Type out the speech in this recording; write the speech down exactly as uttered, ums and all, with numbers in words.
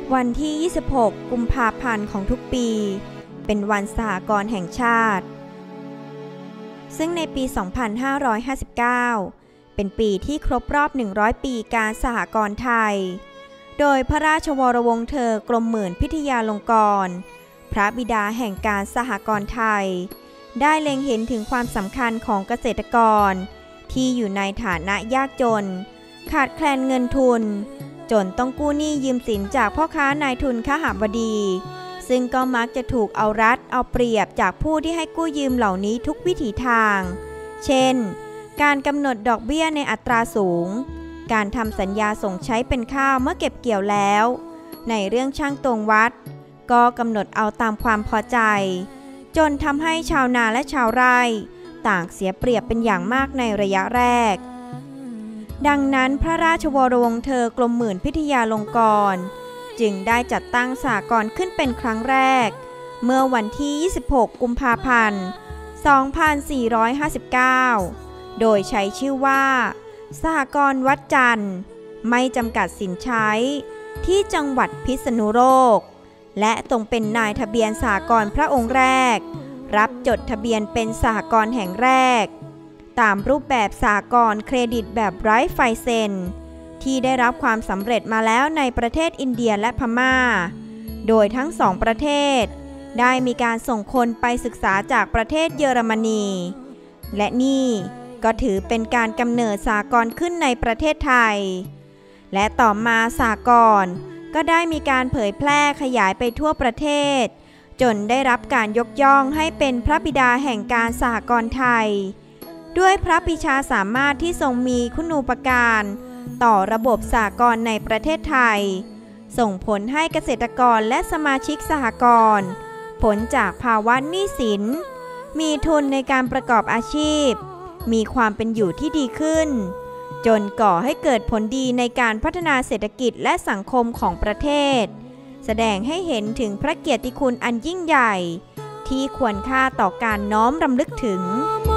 วันที่ ยี่สิบหก กุมภาพันธ์ของทุกปีเป็นวันสหกรณ์แห่งชาติซึ่งในปี สองพันห้าร้อยห้าสิบเก้า เป็นปีที่ครบรอบ หนึ่งร้อย ปีการสหกรณ์ไทยโดยพระราชวรวงศ์เธอกรมหมื่นพิทยาลงกรณ์พระบิดาแห่งการสหกรณ์ไทยได้เล็งเห็นถึงความสำคัญของเกษตรกรที่อยู่ในฐานะยากจนขาดแคลนเงินทุนจนต้องกู้หนี้ยืมสินจากพ่อค้านายทุนขหบดีซึ่งก็มักจะถูกเอารัดเอาเปรียบจากผู้ที่ให้กู้ยืมเหล่านี้ทุกวิถีทางเช่นการกำหนดดอกเบี้ยในอัตราสูงการทำสัญญาส่งใช้เป็นข้าวเมื่อเก็บเกี่ยวแล้วในเรื่องช่างตวงวัดก็กำหนดเอาตามความพอใจจนทำให้ชาวนาและชาวไร่ต่างเสียเปรียบเป็นอย่างมากในระยะแรกดังนั้นพระราชวรวงศ์เธอกรมหมื่นพิทยาลงกรณ์จึงได้จัดตั้งสหกรณ์ขึ้นเป็นครั้งแรกเมื่อวันที่ ยี่สิบหก กุมภาพันธ์ สองพันสี่ร้อยห้าสิบเก้า โดยใช้ชื่อว่าสหกรณ์วัดจันทร์ไม่จำกัดสินใช้ที่จังหวัดพิษณุโลกและตรงเป็นนายทะเบียนสหกรณ์พระองค์แรกรับจดทะเบียนเป็นสหกรณ์แห่งแรกตามรูปแบบสหกรณ์เครดิตแบบไร้ไฟเซ็นที่ได้รับความสำเร็จมาแล้วในประเทศอินเดียและพม่าโดยทั้งสองประเทศได้มีการส่งคนไปศึกษาจากประเทศเยอรมนีและนี่ก็ถือเป็นการกำเนิดสหกรณ์ขึ้นในประเทศไทยและต่อมาสหกรณ์ก็ได้มีการเผยแพร่ขยายไปทั่วประเทศจนได้รับการยกย่องให้เป็นพระบิดาแห่งการสหกรณ์ไทยด้วยพระปรีชาสามารถที่ทรงมีคุณูปการต่อระบบสหกรณ์ในประเทศไทยส่งผลให้เกษตรกรและสมาชิกสหกรณ์พ้นจากภาวะหนี้สินมีทุนในการประกอบอาชีพมีความเป็นอยู่ที่ดีขึ้นจนก่อให้เกิดผลดีในการพัฒนาเศรษฐกิจและสังคมของประเทศแสดงให้เห็นถึงพระเกียรติคุณอันยิ่งใหญ่ที่ควรค่าต่อการน้อมรำลึกถึง